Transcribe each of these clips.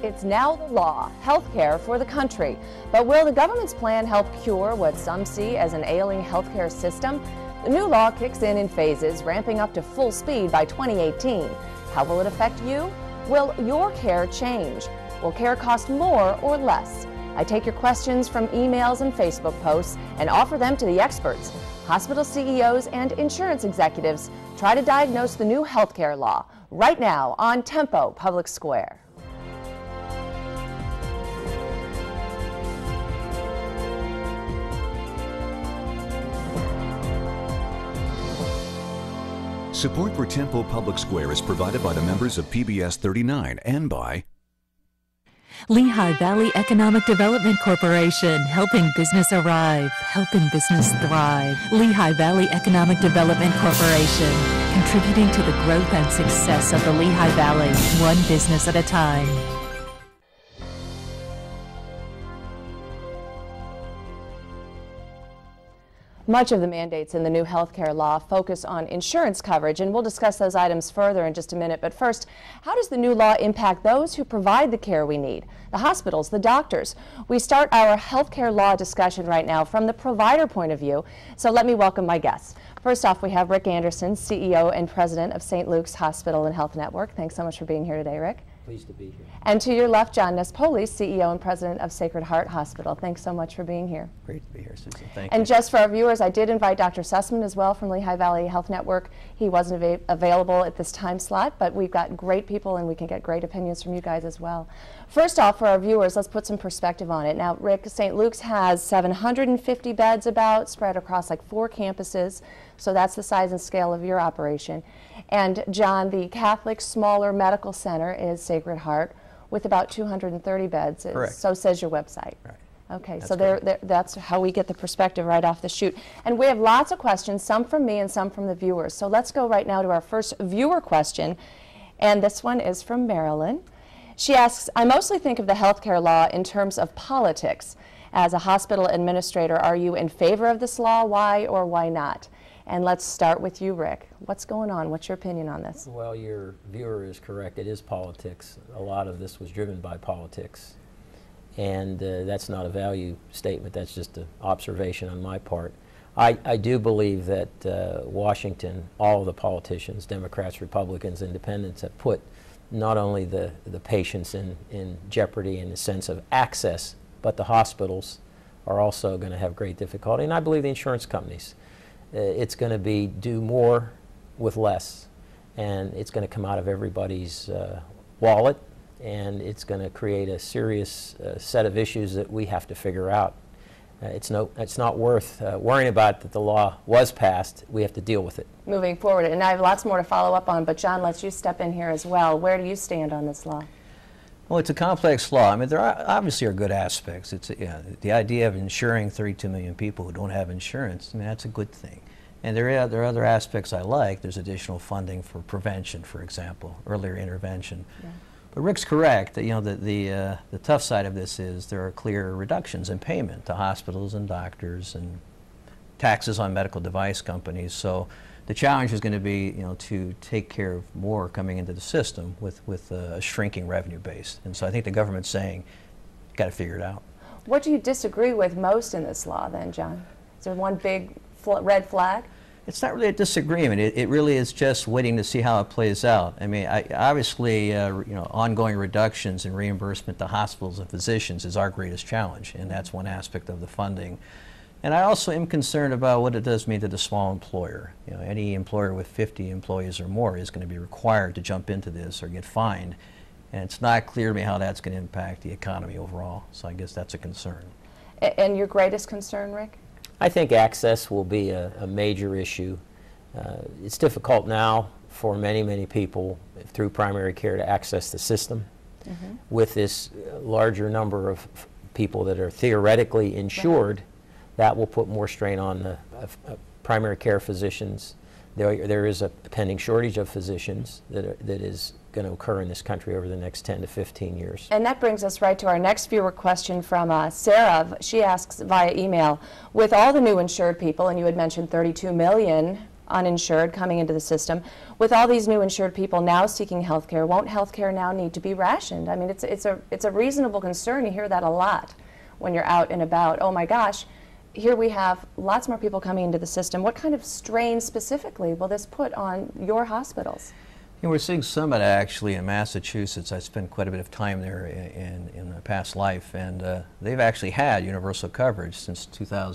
It's now the law, health care for the country. But will the government's plan help cure what some see as an ailing healthcare system? The new law kicks in phases, ramping up to full speed by 2018. How will it affect you? Will your care change? Will care cost more or less? I take your questions from emails and Facebook posts and offer them to the experts. Hospital CEOs and insurance executives try to diagnose the new healthcare law right now on Tempo Public Square. Support for Tempo Public Square is provided by the members of TPS221 and by Lehigh Valley Economic Development Corporation, helping business arrive, helping business thrive. Lehigh Valley Economic Development Corporation, contributing to the growth and success of the Lehigh Valley, one business at a time. Much of the mandates in the new healthcare law focus on insurance coverage, and we'll discuss those items further in just a minute. But first, how does the new law impact those who provide the care we need? The hospitals, the doctors. We start our healthcare law discussion right now from the provider point of view, so let me welcome my guests. First off, we have Rick Anderson, CEO and President of St. Luke's Hospital and Health Network. Thanks so much for being here today, Rick. Pleased to be here. And to your left, John Nespoli, CEO and President of Sacred Heart Hospital. Thanks so much for being here. Great to be here, Susan. Thank you. And just for our viewers, I did invite Dr. Sussman as well from Lehigh Valley Health Network. He wasn't available at this time slot, but we've got great people and we can get great opinions from you guys as well. First off, for our viewers, let's put some perspective on it. Now, Rick, St. Luke's has 750 beds about, spread across like 4 campuses, so that's the size and scale of your operation. And John, the Catholic smaller medical center is Sacred Heart, with about 230 beds. Correct. So says your website. Right. Okay, That's so that's how we get the perspective right off the chute. And we have lots of questions, some from me and some from the viewers. So let's go right now to our first viewer question. And this one is from Marilyn. She asks, I mostly think of the healthcare law in terms of politics. As a hospital administrator, are you in favor of this law? Why or why not? And let's start with you, Rick. What's going on? What's your opinion on this? Well, your viewer is correct. It is politics. A lot of this was driven by politics. And that's not a value statement. That's just an observation on my part. I do believe that Washington, all of the politicians, Democrats, Republicans, Independents, have put not only the patients in jeopardy in the sense of access, but the hospitals are also going to have great difficulty. And I believe the insurance companies. It's going to be do more with less, and it's going to come out of everybody's wallet, and it's going to create a serious set of issues that we have to figure out. It's not worth worrying about that the law was passed. We have to deal with it. Moving forward, and I have lots more to follow up on, but John, let's you step in here as well. Where do you stand on this law? Well, it's a complex law. I mean, there obviously are good aspects. It's the idea of insuring 32 million people who don't have insurance. I mean, that's a good thing. And there are other aspects I like. There's additional funding for prevention, for example, earlier intervention. Yeah. But Rick's correct that the tough side of this is there are clear reductions in payment to hospitals and doctors and taxes on medical device companies. So the challenge is going to be to take care of more coming into the system with a shrinking revenue base. And so I think the government's saying, got to figure it out. What do you disagree with most in this law then, John? Is there one big red flag? It's not really a disagreement. It really is just waiting to see how it plays out. I mean, obviously, ongoing reductions in reimbursement to hospitals and physicians is our greatest challenge, and that's one aspect of the funding. And I also am concerned about what it does mean to the small employer. Any employer with 50 employees or more is going to be required to jump into this or get fined, and it's not clear to me how that's going to impact the economy overall. So I guess that's a concern. And your greatest concern, Rick? I think access will be a major issue. It's difficult now for many people through primary care to access the system. Mm-hmm. With this larger number of people that are theoretically insured, right, that will put more strain on the primary care physicians. There is a pending shortage of physicians that is going to occur in this country over the next 10 to 15 years. And that brings us right to our next viewer question from Sarah. She asks via email, with all the new insured people, and you had mentioned 32 million uninsured coming into the system. With all these new insured people now seeking health care, won't health care now need to be rationed? I mean, it's a reasonable concern. You hear that a lot when you're out and about. Oh my gosh, here we have lots more people coming into the system. What kind of strain specifically will this put on your hospitals? You know, we're seeing some of that actually in Massachusetts. I spent quite a bit of time there in a past life, and they've actually had universal coverage since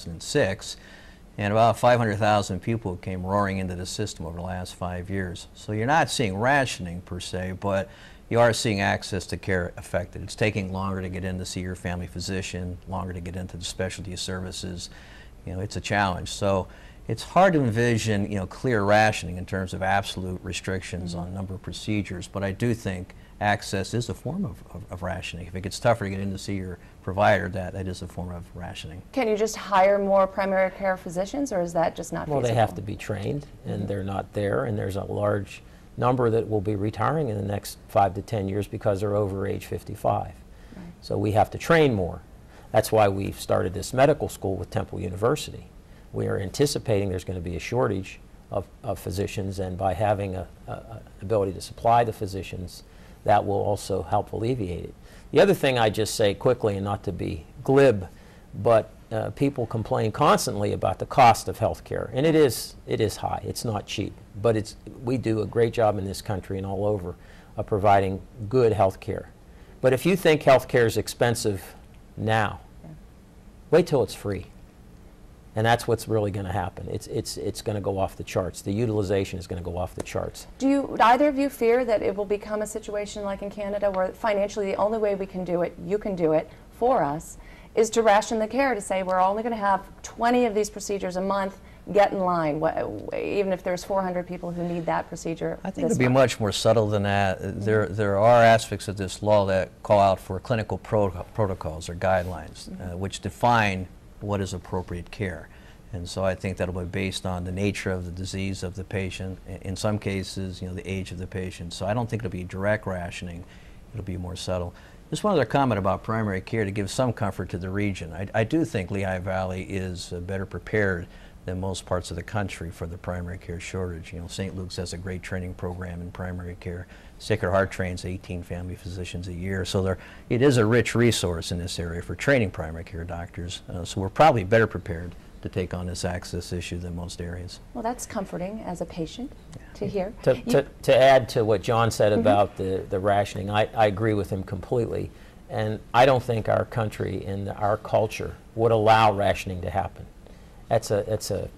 2006. And about 500,000 people came roaring into the system over the last 5 years. So you're not seeing rationing per se, but you are seeing access to care affected. It's taking longer to get in to see your family physician, longer to get into the specialty services. You know, it's a challenge. So it's hard to envision, you know, clear rationing in terms of absolute restrictions on number of procedures, but I do think access is a form of rationing. If it gets tougher to get in to see your provider, that is a form of rationing. Can you just hire more primary care physicians, or is that just not feasible? Well, they have to be trained, and they're not there, and there's a large number that will be retiring in the next 5 to 10 years because they're over age 55. Right. So we have to train more. That's why we've started this medical school with Temple University. We are anticipating there's going to be a shortage of physicians, and by having an ability to supply the physicians, that will also help alleviate it. The other thing I just say quickly, and not to be glib, but people complain constantly about the cost of health care, and it is high. It's not cheap, but we do a great job in this country and all over of providing good health care. But if you think health care is expensive now, wait till it's free. And that's what's really going to happen. It's going to go off the charts. The utilization is going to go off the charts. Would either of you fear that it will become a situation like in Canada where financially the only way we can do it, you can do it for us, is to ration the care, to say we're only going to have 20 of these procedures a month, get in line, even if there's 400 people who need that procedure? I think it would be much more subtle than that. There are aspects of this law that call out for clinical protocols or guidelines, which define what is appropriate care. And so I think that'll be based on the nature of the disease of the patient, in some cases, you know, the age of the patient. So I don't think it'll be direct rationing. It'll be more subtle. Just one other comment about primary care to give some comfort to the region. I do think Lehigh Valley is better prepared than most parts of the country for the primary care shortage. You know, St. Luke's has a great training program in primary care. Sacred Heart trains 18 family physicians a year. So it is a rich resource in this area for training primary care doctors. So we're probably better prepared to take on this access issue than most areas. Well, that's comforting as a patient to hear. To add to what John said about the rationing, I agree with him completely. And I don't think our country and our culture would allow rationing to happen. That's a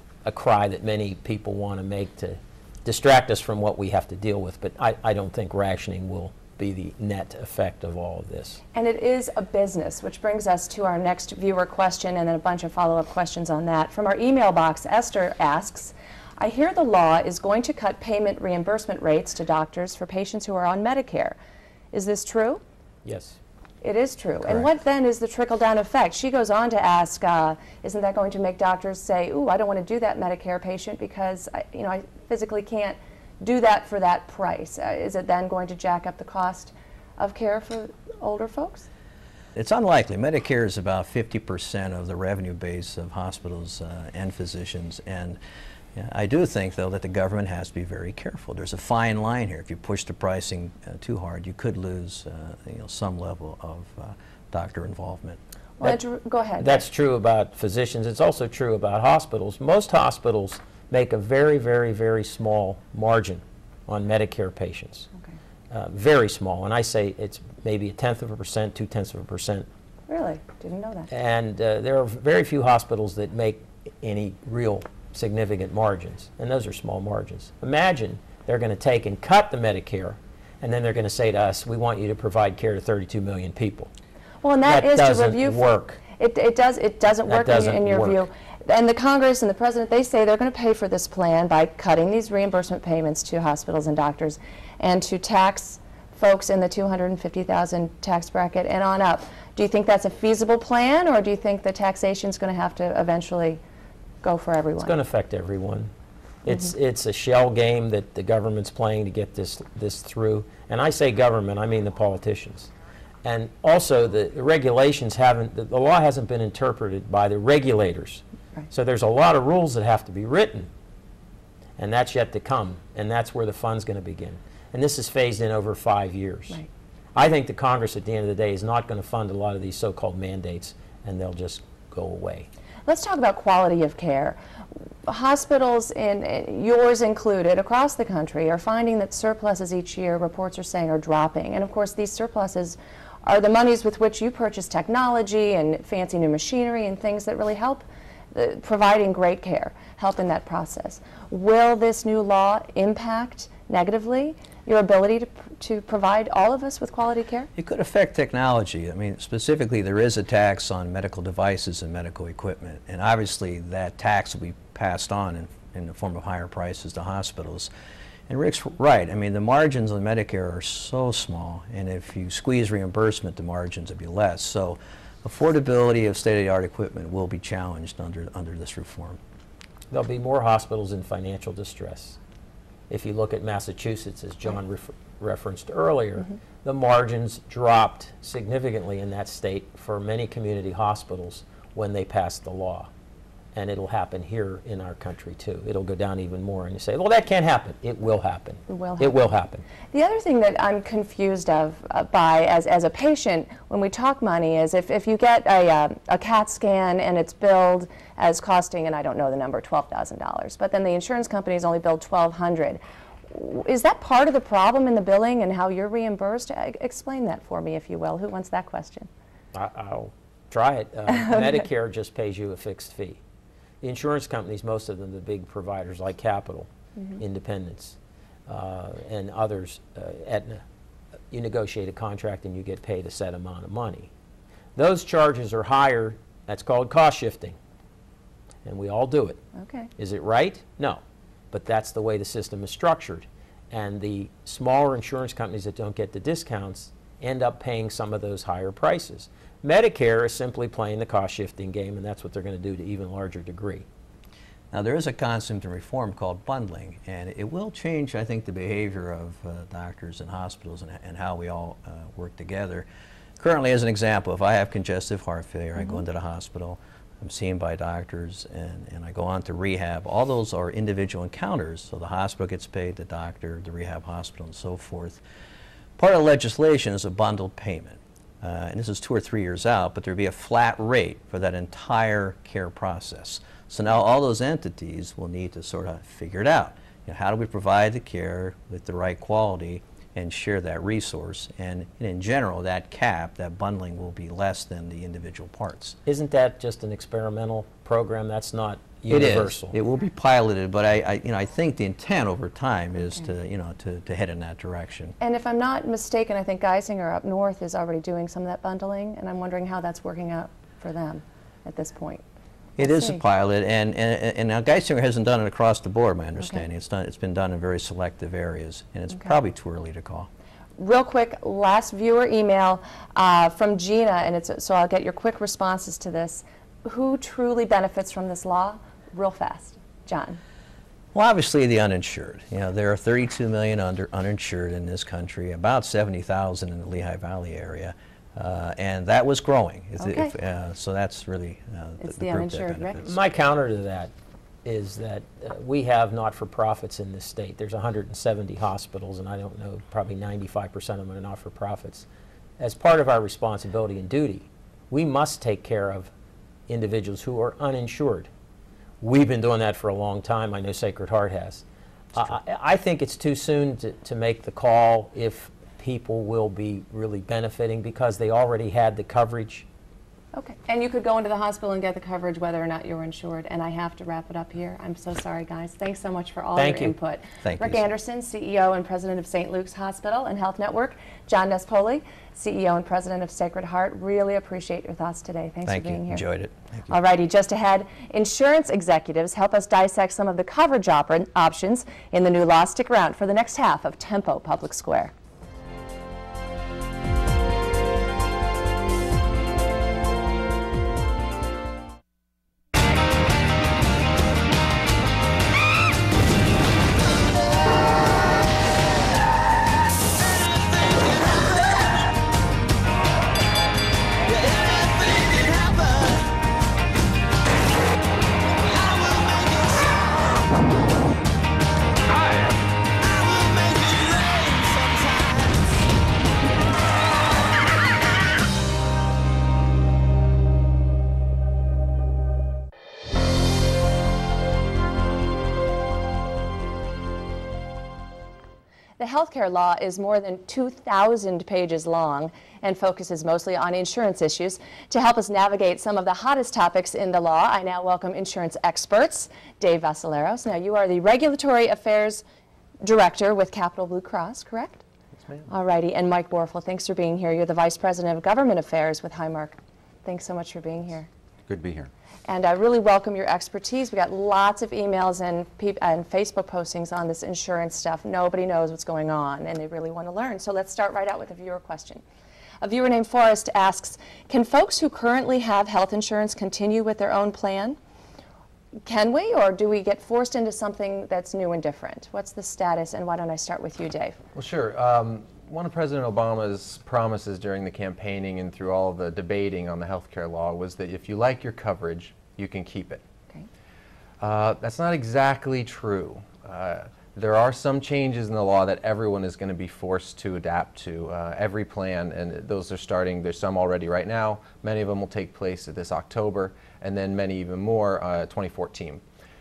cry that many people want to make to distract us from what we have to deal with, but I don't think rationing will be the net effect of all of this. And it is a business, which brings us to our next viewer question and then a bunch of follow-up questions on that. From our email box, Esther asks, I hear the law is going to cut payment reimbursement rates to doctors for patients who are on Medicare. Is this true? Yes. It is true. Correct. And what then is the trickle-down effect? She goes on to ask, isn't that going to make doctors say, ooh, I don't want to do that Medicare patient because I physically can't do that for that price? Is it then going to jack up the cost of care for older folks? It's unlikely. Medicare is about 50% of the revenue base of hospitals and physicians, and I do think, though, that the government has to be very careful. There's a fine line here. If you push the pricing too hard, you could lose some level of doctor involvement. Well, go ahead. That's true about physicians. It's also true about hospitals. Most hospitals make a very, very, very small margin on Medicare patients. Okay. Very small. And I say it's maybe 1/10 of a percent, 2/10 of a percent. Really? Didn't know that. And there are very few hospitals that make any real significant margins, and those are small margins. Imagine they're going to take and cut the Medicare, and then they're going to say to us, we want you to provide care to 32 million people. Well, and that is to review. Work. It doesn't work in your view. And the Congress and the President, they say they're going to pay for this plan by cutting these reimbursement payments to hospitals and doctors and to tax folks in the 250,000 tax bracket and on up. Do you think that's a feasible plan, or do you think the taxation is going to have to eventually go for everyone? It's going to affect everyone. It's a shell game that the government's playing to get this through. And I say government, I mean the politicians. And also the regulations the law hasn't been interpreted by the regulators. Right. So there's a lot of rules that have to be written And that's yet to come, and that's where the fund's going to begin. And this is phased in over 5 years. Right. I think the Congress at the end of the day is not going to fund a lot of these so-called mandates, and they'll just go away. Let's talk about quality of care. Hospitals, yours included, across the country are finding that surpluses each year, reports are saying, are dropping. And of course, these surpluses are the monies with which you purchase technology and fancy new machinery and things that really help providing great care, help in that process. Will this new law impact negatively your ability to provide all of us with quality care? It could affect technology. I mean, specifically, there is a tax on medical devices and medical equipment, and obviously that tax will be passed on in the form of higher prices to hospitals. And Rick's right. I mean, the margins on Medicare are so small, and if you squeeze reimbursement, the margins will be less. So affordability of state-of-the-art equipment will be challenged under this reform. There'll be more hospitals in financial distress. If you look at Massachusetts, as John referenced earlier, the margins dropped significantly in that state for many community hospitals when they passed the law. And it'll happen here in our country too. It'll go down even more. And you say, well, that can't happen. It will happen. It will happen. It will happen. The other thing that I'm confused by as a patient when we talk money is if you get a CAT scan and it's billed as costing, and I don't know the number, $12,000, but then the insurance companies only billed $1,200. Is that part of the problem in the billing and how you're reimbursed? Explain that for me, if you will. Who wants that question? I'll try it. Medicare just pays you a fixed fee. The insurance companies, most of them, the big providers like Capital, Independence, and others, Aetna, you negotiate a contract and you get paid a set amount of money. Those charges are higher. That's called cost shifting. And we all do it. Okay. Is it right? No. But that's the way the system is structured. And the smaller insurance companies that don't get the discounts end up paying some of those higher prices. Medicare is simply playing the cost-shifting game, and that's what they're going to do to even larger degree. Now, there is a concept in reform called bundling, and it will change, I think, the behavior of doctors and hospitals and how we all work together. Currently, as an example, if I have congestive heart failure, I go into the hospital, I'm seen by doctors, and I go on to rehab. All those are individual encounters, so the hospital gets paid, the doctor, the rehab hospital, and so forth. Part of the legislation is a bundled payment. And this is 2 or 3 years out, but there'd be a flat rate for that entire care process. So now all those entities will need to sort of figure it out. You know, how do we provide the care with the right quality and share that resource? And in general, that cap, that bundling, will be less than the individual parts. Isn't that just an experimental program? That's not universal. It is. It will be piloted, but I think the intent over time is to head in that direction. And if I'm not mistaken, I think Geisinger up north is already doing some of that bundling, and I'm wondering how that's working out for them at this point. It is a pilot, and now Geisinger hasn't done it across the board, my understanding. Okay. It's been done in very selective areas, and it's probably too early to call. Real quick, last viewer email from Gina, and so I'll get your quick responses to this. Who truly benefits from this law? Real fast. John. Well, obviously the uninsured. You know, there are 32 million uninsured in this country, about 70,000 in the Lehigh Valley area. And that was growing. So that's really the group that benefits. My counter to that is that we have not-for-profits in this state. There's 170 hospitals, and I don't know, probably 95% of them are not-for-profits. As part of our responsibility and duty, we must take care of individuals who are uninsured. We've been doing that for a long time. I know Sacred Heart has. I think it's too soon to make the call if people will be really benefiting because they already had the coverage. Okay. And you could go into the hospital and get the coverage whether or not you're insured. And I have to wrap it up here. I'm so sorry, guys. Thanks so much for all your input. Thank you. Rick Anderson, CEO and President of St. Luke's Hospital and Health Network. John Nespoli, CEO and President of Sacred Heart. Really appreciate your thoughts today. Thanks for being here. Enjoyed it. Thank you. All righty, just ahead, insurance executives help us dissect some of the coverage options in the new law. Stick around for the next half of Tempo Public Square. The healthcare law is more than 2,000 pages long and focuses mostly on insurance issues. To help us navigate some of the hottest topics in the law, I now welcome insurance experts. Dave Vassaleros. Now, you are the Regulatory Affairs Director with Capital Blue Cross, correct? Yes, ma'am. All righty. And Mike Borfel, thanks for being here. You're the Vice President of Government Affairs with Highmark. Thanks so much for being here. Good to be here. And I really welcome your expertise. We got lots of emails and Facebook postings on this insurance stuff. Nobody knows what's going on, and they really want to learn. So let's start right out with a viewer question. A viewer named Forrest asks, can folks who currently have health insurance continue with their own plan? Can we, or do we get forced into something that's new and different? What's the status, and why don't I start with you, Dave? Well, sure. One of President Obama's promises during the campaigning and through all the debating on the health care law was that if you like your coverage, you can keep it. Okay. That's not exactly true. There are some changes in the law that everyone is going to be forced to adapt to. Every plan, and those are starting, there's some already right now. Many of them will take place this October, and then many even more 2014.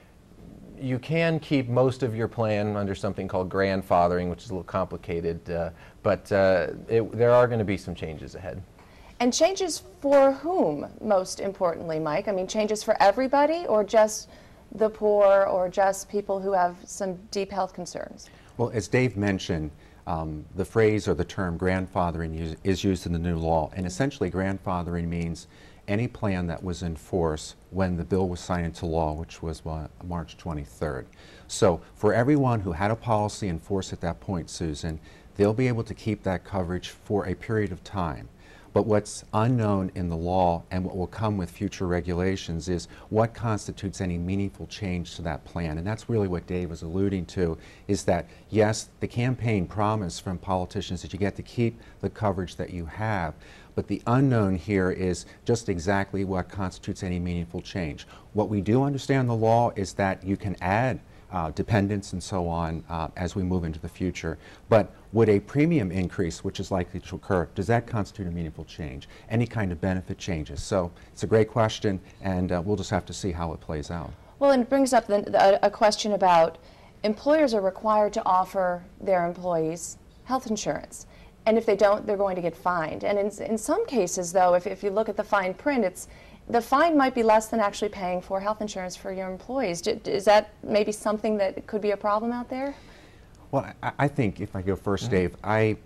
You can keep most of your plan under something called grandfathering, which is a little complicated, but there are going to be some changes ahead. And changes for whom, most importantly, Mike? I mean, changes for everybody, or just the poor, or just people who have some deep health concerns? Well, as Dave mentioned, the phrase or the term grandfathering is used in the new law, and essentially grandfathering means any plan that was in force when the bill was signed into law, which was March 23rd. So for everyone who had a policy in force at that point, Susan, they'll be able to keep that coverage for a period of time. But what's unknown in the law and what will come with future regulations is what constitutes any meaningful change to that plan. And that's really what Dave was alluding to, is that, yes, the campaign promise from politicians that you get to keep the coverage that you have, but the unknown here is just exactly what constitutes any meaningful change. What we do understand in the law is that you can add dependents and so on as we move into the future. But would a premium increase, which is likely to occur, does that constitute a meaningful change? Any kind of benefit changes? So it's a great question, and we'll just have to see how it plays out. Well, and it brings up a question about employers are required to offer their employees health insurance. And if they don't, they're going to get fined. And in some cases, though, if you look at the fine print, the fine might be less than actually paying for health insurance for your employees. Is that maybe something that could be a problem out there? Well, I think, if I go first, Dave,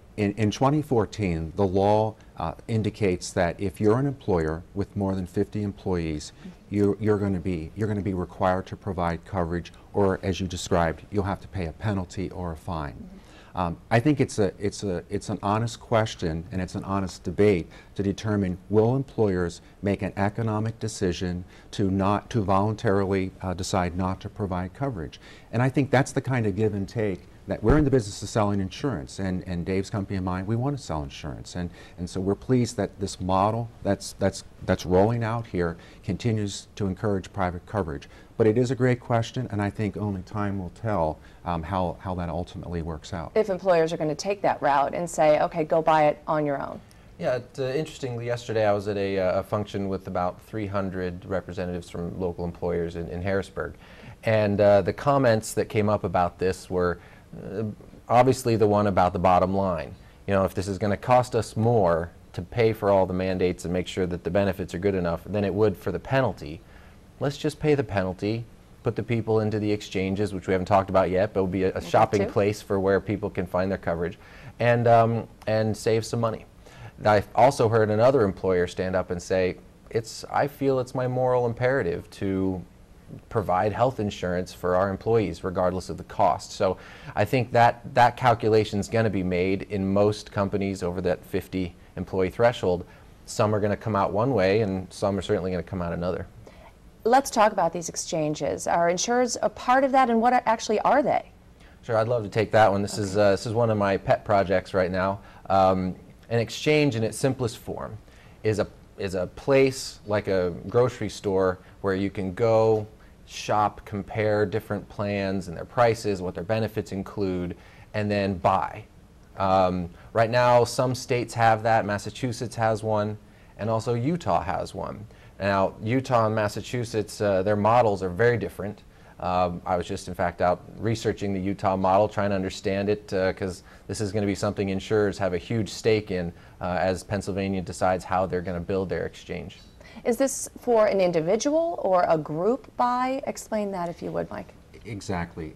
in 2014, the law indicates that if you're an employer with more than 50 employees, you're going to be required to provide coverage, or as you described, you'll have to pay a penalty or a fine. I think it's an honest question, and it's an honest debate to determine, will employers make an economic decision to voluntarily decide not to provide coverage? And I think that's the kind of give and take that we're in the business of selling insurance, and Dave's company and mine, we want to sell insurance, and so we're pleased that this model that's rolling out here continues to encourage private coverage. But it is a great question, and I think only time will tell how that ultimately works out. If employers are going to take that route and say, okay, go buy it on your own. Yeah, interestingly, yesterday I was at a function with about 300 representatives from local employers in Harrisburg, and the comments that came up about this were obviously the one about the bottom line. You know, if this is going to cost us more to pay for all the mandates and make sure that the benefits are good enough than it would for the penalty, let's just pay the penalty, put the people into the exchanges, which we haven't talked about yet, but will be a shopping place for where people can find their coverage, and save some money. I've also heard another employer stand up and say, I feel it's my moral imperative to provide health insurance for our employees regardless of the cost. So I think that calculation is going to be made in most companies over that 50 employee threshold. Some are going to come out one way, and some are certainly going to come out another. Let's talk about these exchanges. Are insurers a part of that, and what actually are they? Sure, I'd love to take that one. This is one of my pet projects right now. An exchange in its simplest form is a place like a grocery store where you can go shop, compare different plans and their prices, what their benefits include, and then buy. Right now, some states have that. Massachusetts has one, and also Utah has one. Now, Utah and Massachusetts, their models are very different. I was just, in fact, out researching the Utah model, trying to understand it, because this is going to be something insurers have a huge stake in as Pennsylvania decides how they're going to build their exchange. Is this for an individual or a group buy? Explain that if you would, Mike. Exactly.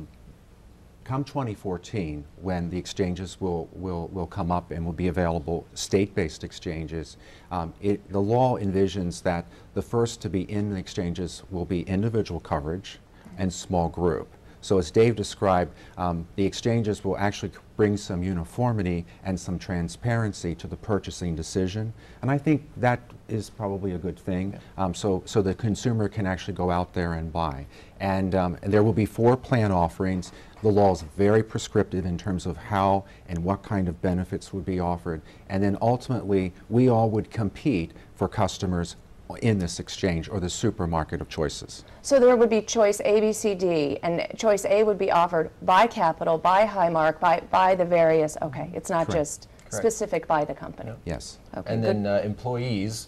Come 2014, when the exchanges will come up and will be available, state-based exchanges, the law envisions that the first to be in the exchanges will be individual coverage and small group. So as Dave described, the exchanges will actually bring some uniformity and some transparency to the purchasing decision, and I think that is probably a good thing. So the consumer can actually go out there and buy. And there will be 4 plan offerings. The law is very prescriptive in terms of how and what kind of benefits would be offered, and then ultimately we all would compete for customers in this exchange, or the supermarket of choices. So there would be choice A, B, C, D, and choice A would be offered by Capital, by Highmark, by the various, okay, it's not Correct. just specific by the company. Yes. Okay, And good. then employees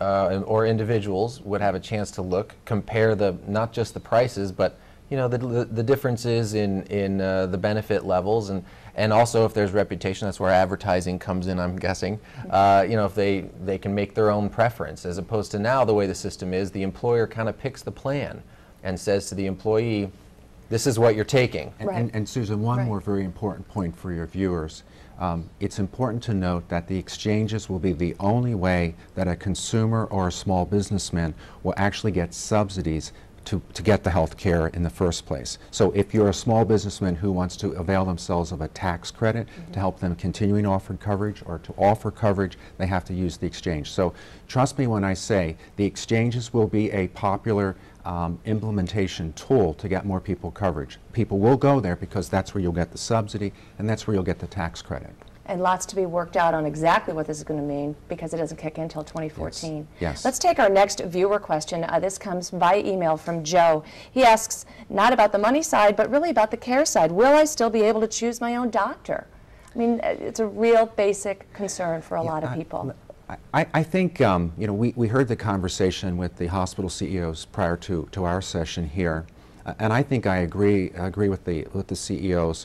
or individuals would have a chance to look, compare not just the prices, but the differences in the benefit levels, and also if there's reputation. That's where advertising comes in, I'm guessing. If they can make their own preference, as opposed to now the way the system is, the employer kind of picks the plan and says to the employee, this is what you're taking. And Susan, one more very important point for your viewers. It's important to note that the exchanges will be the only way that a consumer or a small businessman will actually get subsidies to get the health care in the first place. So if you're a small businessman who wants to avail themselves of a tax credit to help them continuing offered coverage or to offer coverage, they have to use the exchange. So trust me when I say the exchanges will be a popular implementation tool to get more people coverage. People will go there because that's where you'll get the subsidy and that's where you'll get the tax credit. And lots to be worked out on exactly what this is going to mean, because it doesn't kick in until 2014. Yes. Let's take our next viewer question. This comes by email from Joe. He asks, not about the money side, but really about the care side. Will I still be able to choose my own doctor? I mean, it's a real basic concern for a lot of people. I think, we heard the conversation with the hospital CEOs prior to our session here, and I think I agree with the CEOs.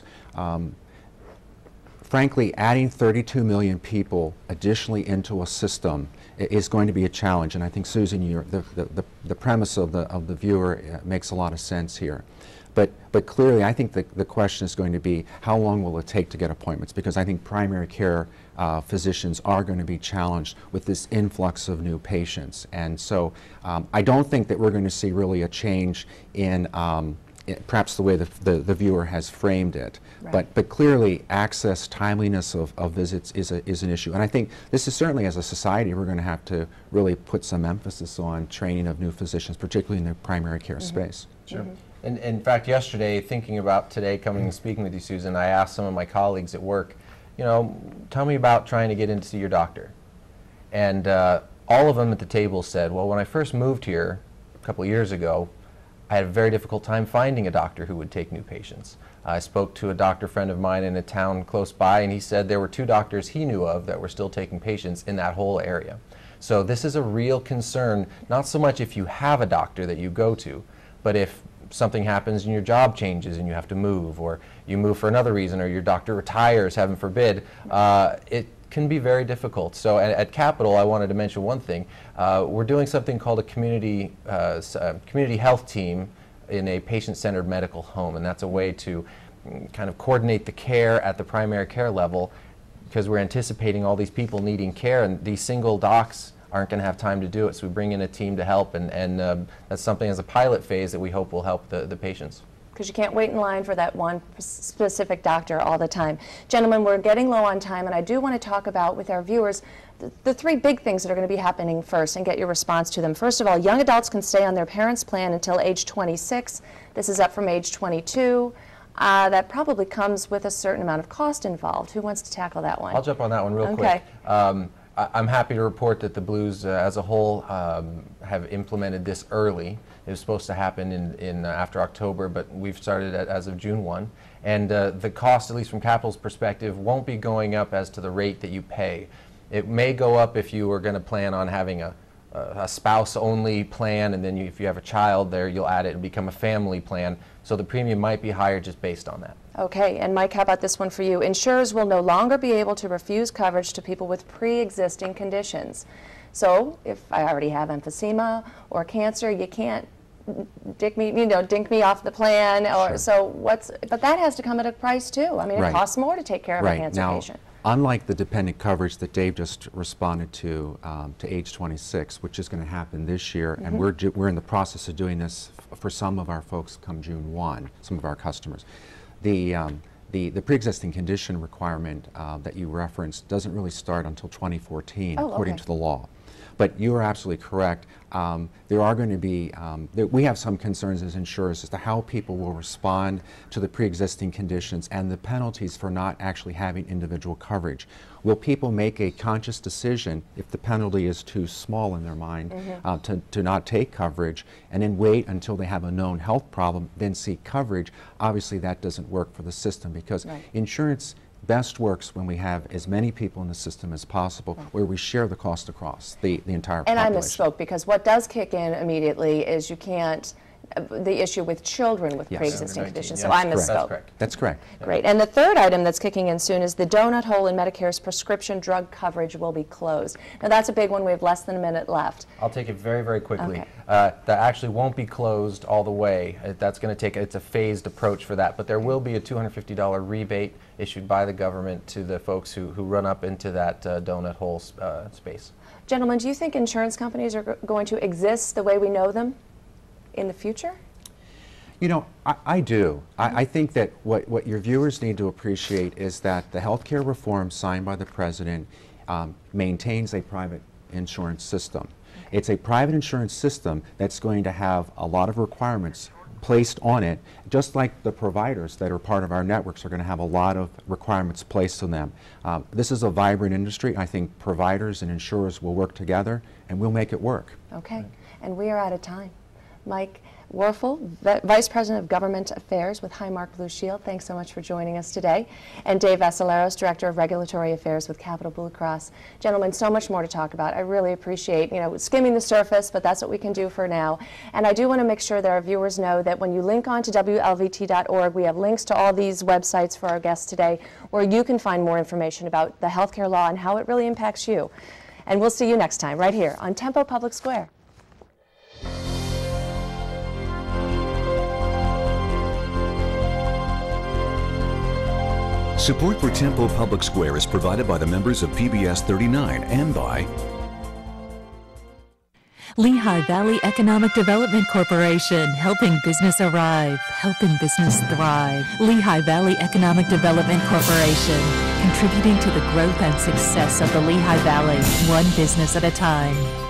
Frankly, adding 32 million people additionally into a system is going to be a challenge, and I think, Susan, the premise of the viewer makes a lot of sense here. But clearly, I think the question is going to be, how long will it take to get appointments? Because I think primary care physicians are going to be challenged with this influx of new patients. And so I don't think that we're going to see really a change in perhaps the way the viewer has framed it. Right. But clearly, access, timeliness of visits is an issue. And I think this is certainly, as a society, we're going to have to really put some emphasis on training of new physicians, particularly in the primary care space. Sure. And in fact, yesterday, thinking about today coming and speaking with you, Susan, I asked some of my colleagues at work, tell me about trying to get in to see your doctor. And all of them at the table said, well, when I first moved here a couple of years ago, I had a very difficult time finding a doctor who would take new patients. I spoke to a doctor friend of mine in a town close by, and he said there were 2 doctors he knew of that were still taking patients in that whole area. So this is a real concern, not so much if you have a doctor that you go to, but if something happens and your job changes and you have to move, or you move for another reason, or your doctor retires, heaven forbid, it can be very difficult. So at Capital, I wanted to mention one thing. We're doing something called a community health team in a patient-centered medical home, and that's a way to kind of coordinate the care at the primary care level, because we're anticipating all these people needing care, and these single docs aren't going to have time to do it, so we bring in a team to help, and that's something as a pilot phase that we hope will help the patients. Because you can't wait in line for that one specific doctor all the time. Gentlemen, we're getting low on time, and I do want to talk about with our viewers the 3 big things that are going to be happening first and get your response to them. First of all, young adults can stay on their parents' plan until age 26. This is up from age 22. That probably comes with a certain amount of cost involved. Who wants to tackle that one? I'll jump on that one real quick. I'm happy to report that the Blues as a whole have implemented this early. It was supposed to happen in after October, but we've started as of June 1. And the cost, at least from Capital's perspective, won't be going up as to the rate that you pay. It may go up if you were going to plan on having a a spouse-only plan, and then if you have a child there, you'll add it and become a family plan. So the premium might be higher just based on that. Okay, and Mike, how about this one for you? Insurers will no longer be able to refuse coverage to people with pre-existing conditions. So if I already have emphysema or cancer, you can't dink me off the plan. Or Sure. so but that has to come at a price too. I mean, Right. it costs more to take care of a cancer now, patient. unlike the dependent coverage that Dave just responded to age 26, which is going to happen this year, and we're in the process of doing this for some of our folks come June 1, some of our customers. The pre-existing condition requirement that you referenced doesn't really start until 2014, according to the law. But you are absolutely correct. There are going to be, we have some concerns as insurers as to how people will respond to the pre-existing conditions and the penalties for not actually having individual coverage. Will people make a conscious decision if the penalty is too small in their mind to not take coverage and then wait until they have a known health problem, then seek coverage? Obviously that doesn't work for the system because insurance best works when we have as many people in the system as possible where we share the cost across the entire population. And I misspoke because what does kick in immediately is you can't, the issue with children with pre-existing conditions, so I misspoke. That's correct. That's correct. Great. And the third item that's kicking in soon is the donut hole in Medicare's prescription drug coverage will be closed. Now that's a big one. We have less than a minute left. I'll take it very, very quickly. Okay. That actually won't be closed all the way. That's going to take, it's a phased approach for that, but there will be a $250 rebate issued by the government to the folks who run up into that donut hole space. Gentlemen, do you think insurance companies are going to exist the way we know them in the future? You know, I do. I think that what your viewers need to appreciate is that the healthcare reform signed by the President maintains a private insurance system. It's a private insurance system that's going to have a lot of requirements placed on it, just like the providers that are part of our networks are going to have a lot of requirements placed on them. This is a vibrant industry. I think providers and insurers will work together and we'll make it work. Okay, and we are out of time. Mike Warfel, Vice President of Government Affairs with Highmark Blue Shield, thanks so much for joining us today. And Dave Vassaleros, Director of Regulatory Affairs with Capital Blue Cross. Gentlemen, so much more to talk about. I really appreciate, skimming the surface, but that's what we can do for now. And I do want to make sure that our viewers know that when you link on to WLVT.org, we have links to all these websites for our guests today where you can find more information about the healthcare law and how it really impacts you. And we'll see you next time right here on Tempo Public Square. Support for Tempo Public Square is provided by the members of PBS 39 and by Lehigh Valley Economic Development Corporation, helping business arrive, helping business thrive. Lehigh Valley Economic Development Corporation, contributing to the growth and success of the Lehigh Valley, one business at a time.